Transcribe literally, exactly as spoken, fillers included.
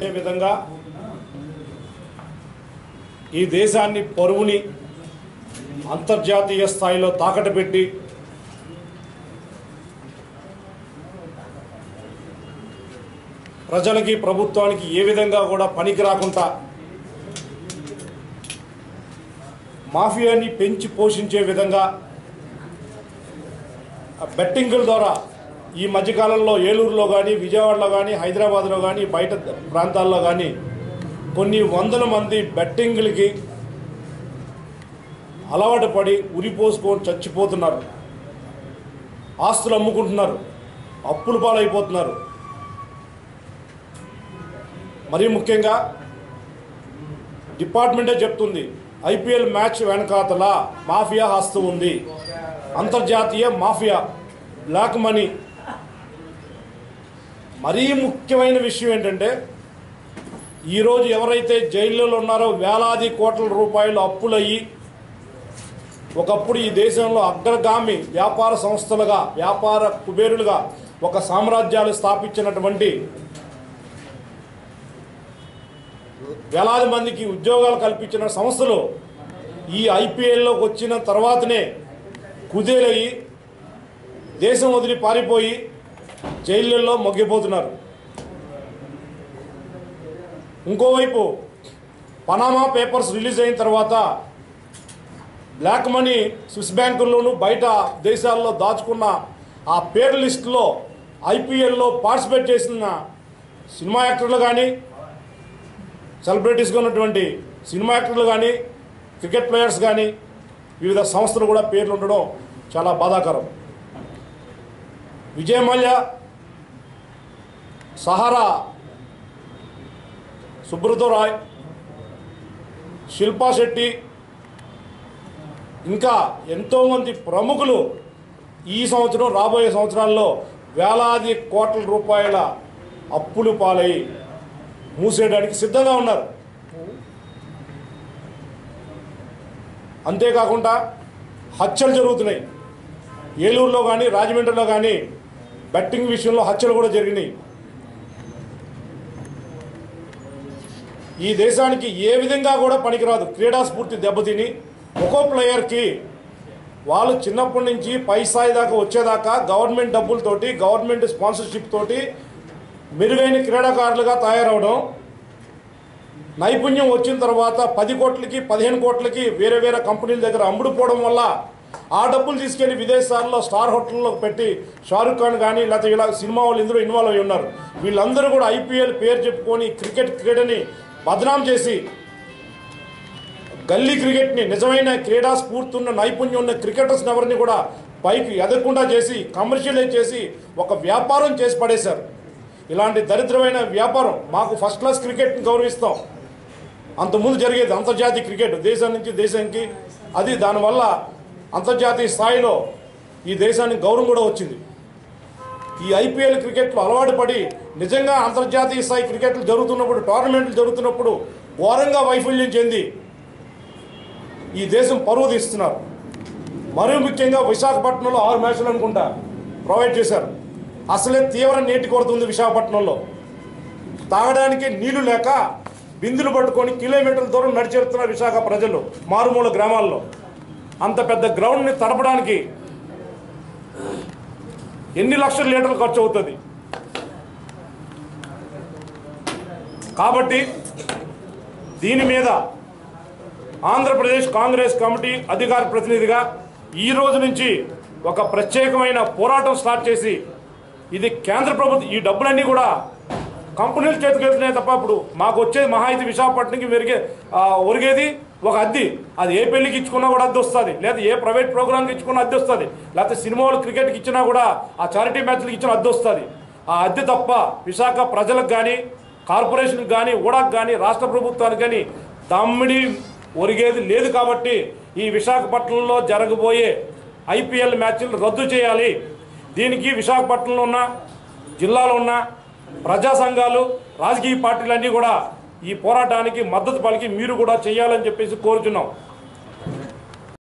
పట్టే విధంగా ఈ దేశాన్ని పరువుని అంతర్జాతీయ స్థాయిలో తాకట్టు పెట్టి ప్రజలకి ప్రభుత్వానికి ఏ విధంగా కూడా పనికి రాకుండా మాఫియాని పెంచి పోషించే విధంగా బెట్టింగుల ద్వారా ఈ మధ్యకాలంలో ఏలూరులో కానీ విజయవాడలో కానీ హైదరాబాద్లో కానీ బయట ప్రాంతాల్లో కానీ కొన్ని వందల మంది బెట్టింగులకి అలవాటు పడి ఉరిపోసుకొని చచ్చిపోతున్నారు, ఆస్తులు అమ్ముకుంటున్నారు, అప్పుల పాలైపోతున్నారు. మరీ ముఖ్యంగా డిపార్ట్మెంటే చెప్తుంది ఐపీఎల్ మ్యాచ్ వెనకాతల మాఫియా హస్తం ఉంది, అంతర్జాతీయ మాఫియా, బ్లాక్ మనీ. మరీ ముఖ్యమైన విషయం ఏంటంటే ఈరోజు ఎవరైతే జైళ్ళలో ఉన్నారో వేలాది కోట్ల రూపాయలు అప్పులయ్యి ఒకప్పుడు ఈ దేశంలో అగ్రగామి వ్యాపార సంస్థలుగా వ్యాపార కుబేరులుగా ఒక సామ్రాజ్యాలు స్థాపించినటువంటి వేలాది మందికి ఉద్యోగాలు కల్పించిన సంస్థలు ఈ ఐపీఎల్లోకి వచ్చిన తర్వాతనే కుదేలయ్యి దేశం వదిలి పారిపోయి జైళ్ళల్లో మొగ్గిపోతున్నారు. ఇంకోవైపు పనామా పేపర్స్ రిలీజ్ అయిన తర్వాత బ్లాక్ మనీ స్విస్ బ్యాంకుల్లోనూ బయట దేశాల్లో దాచుకున్న ఆ పేర్ లిస్టులో ఐపీఎల్లో పార్టిసిపేట్ చేసిన సినిమా యాక్టర్లు కానీ సెలబ్రిటీస్గా ఉన్నటువంటి సినిమా యాక్టర్లు కానీ క్రికెట్ ప్లేయర్స్ కానీ వివిధ సంస్థలు కూడా పేర్లు ఉండడం చాలా బాధాకరం. విజయ్ మల్య, సహారా సుబ్రత రాయ్, శిల్పా శెట్టి, ఇంకా ఎంతోమంది ప్రముఖులు ఈ సంవత్సరం రాబోయే సంవత్సరాల్లో వేలాది కోట్ల రూపాయల అప్పులు పాలై మూసేయడానికి సిద్ధంగా ఉన్నారు. అంతేకాకుండా హత్యలు జరుగుతున్నాయి. ఏలూరులో కానీ రాజమండ్రిలో కానీ బెట్టింగ్ విషయంలో హత్యలు కూడా జరిగినాయి. ఈ దేశానికి ఏ విధంగా కూడా పనికిరాదు. క్రీడా స్ఫూర్తి దెబ్బతిని ఒక్కో ప్లేయర్కి వాళ్ళు చిన్నప్పటి నుంచి పై స్థాయి దాకా వచ్చేదాకా గవర్నమెంట్ డబ్బులతోటి గవర్నమెంట్ స్పాన్సర్షిప్ తోటి మెరుగైన క్రీడాకారులుగా తయారవడం, నైపుణ్యం వచ్చిన తర్వాత పది కోట్లకి పదిహేను కోట్లకి వేరే వేరే కంపెనీల దగ్గర అమ్ముడుపోవడం వల్ల ఆ డబ్బులు తీసుకెళ్లి విదేశాల్లో స్టార్ హోటల్లో పెట్టి షారుఖ్ ఖాన్ కానీ లేకపోతే ఇలా సినిమా వాళ్ళు ఇందులో ఇన్వాల్వ్ అయి ఉన్నారు. వీళ్ళందరూ కూడా ఐపీఎల్ పేరు చెప్పుకొని క్రికెట్ క్రీడని బదనాం చేసి గల్లీ క్రికెట్ని నిజమైన క్రీడా స్ఫూర్తి ఉన్న నైపుణ్యం ఉన్న క్రికెటర్స్ని ఎవరిని కూడా పైకి ఎదగకుండా చేసి కమర్షియలైజ్ చేసి ఒక వ్యాపారం చేసి పడేశారు. ఇలాంటి దరిద్రమైన వ్యాపారం. మాకు ఫస్ట్ క్లాస్ క్రికెట్ని గౌరవిస్తాం, అంతకుముందు జరిగేది అంతర్జాతీయ క్రికెట్ దేశం నుంచి దేశానికి. అది దానివల్ల అంతర్జాతీయ స్థాయిలో ఈ దేశానికి గౌరవం కూడా వచ్చింది. ఈ ఐపీఎల్ క్రికెట్లో అలవాటు పడి నిజంగా అంతర్జాతీయ స్థాయి క్రికెట్లు జరుగుతున్నప్పుడు, టోర్నమెంట్లు జరుగుతున్నప్పుడు ఘోరంగా వైఫల్యం చెంది ఈ దేశం పరువు తీస్తున్నారు. మరీ ముఖ్యంగా విశాఖపట్నంలో ఆరు మ్యాచ్లు అనుకుంటా ప్రొవైడ్ చేశారు. అసలే తీవ్ర నీటి కొరత ఉంది విశాఖపట్నంలో. తాగడానికి నీళ్లు లేక బిందులు పట్టుకొని కిలోమీటర్ల దూరం నడిచెడుతున్నారు విశాఖ ప్రజలు మారుమూల గ్రామాల్లో. అంత పెద్ద గ్రౌండ్ని తడపడానికి ఎన్ని లక్షల లీటర్లు ఖర్చు అవుతుంది? కాబట్టి దీని మీద ఆంధ్రప్రదేశ్ కాంగ్రెస్ కమిటీ అధికార ప్రతినిధిగా ఈ రోజు నుంచి ఒక ప్రత్యేకమైన పోరాటం స్టార్ట్ చేసి, ఇది కేంద్ర ప్రభుత్వం ఈ డబ్బులన్నీ కూడా కంపెనీలు చేతికి వెళ్తున్నాయి తప్ప ఇప్పుడు మాకు వచ్చేది మహా అయితే విశాఖపట్నంకి మెరిగే ఒరిగేది ఒక అద్దె. అది ఏ పెళ్లికి ఇచ్చుకున్నా కూడా అద్దె వస్తుంది, లేదా ఏ ప్రైవేట్ ప్రోగ్రామ్కి ఇచ్చుకున్నా అద్దె వస్తుంది, లేకపోతే సినిమాలు క్రికెట్కి ఇచ్చినా కూడా ఆ చారిటీ మ్యాచ్లకు ఇచ్చిన అద్దె వస్తుంది. ఆ అద్దె తప్ప విశాఖ ప్రజలకు కానీ కార్పొరేషన్కి కానీ ఊడాకు కానీ రాష్ట్ర ప్రభుత్వానికి కానీ దమ్మిడి ఒరిగేది లేదు. కాబట్టి ఈ విశాఖపట్నంలో జరగబోయే ఐపీఎల్ మ్యాచ్లు రద్దు చేయాలి. దీనికి విశాఖపట్నంలో ఉన్న జిల్లాలో ఉన్న ప్రజా సంఘాలు రాజకీయ పార్టీలన్నీ కూడా ఈ పోరాటానికి మద్దతు పలికి మీరు కూడా చేయాలని చెప్పేసి కోరుచున్నాం.